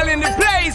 Girl in the place.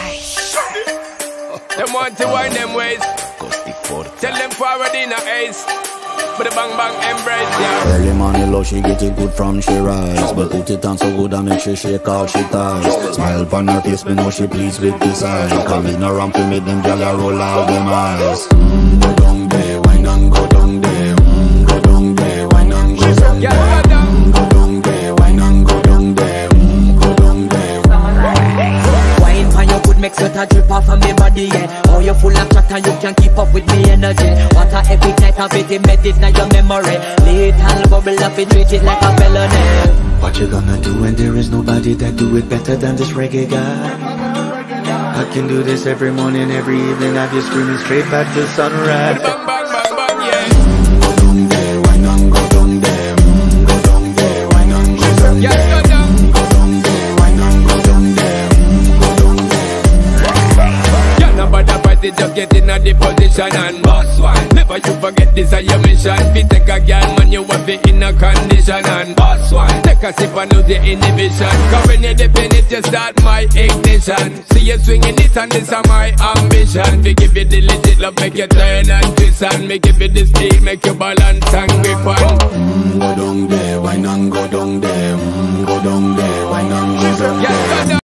Them want to wind them ways. Tell them forward in a ace. But the bang bang embrace, yeah. Early morning love, she get it good from she rise. But put it on so good and make she shake all she ties. Smile upon her face, me know she pleased with this eye. Coming around to make them gyal roll out them eyes. Go down there, wine and go down there. Go down there, wine and go down there. Go down there, wine and go down there. Go down there. Wine pan your good, make sweat a drip off of me body, yeah. Oh, you full of chat and you can keep up with me energy. What a epic night of it, embedded in your memory. Little bubble up, it treat it like a felony. What you gonna do when there is nobody that do it better than this reggae guy? I can do this every morning, every evening. Have you screaming straight back to sunrise. Bang bang bang bang, yeah. Go down there, wine and go down there. Go down there, wine and go down there. Yeah, go down. Go down there, wine and go down there. Go down there. Yeah, nobody fight it, just get in a the position and boss one. Never you forget this is your mission. If you take a girl, man, you want it in a condition and boss one. Take a sip and lose the inhibition. Cause when you dip in it, you start my ignition. See you swinging it and this is my ambition. We give you the legit love, make you turn and twist and me give you the speed, make you balance and grip on. Go down there, wine and go down there. Go down there, wine and go down there.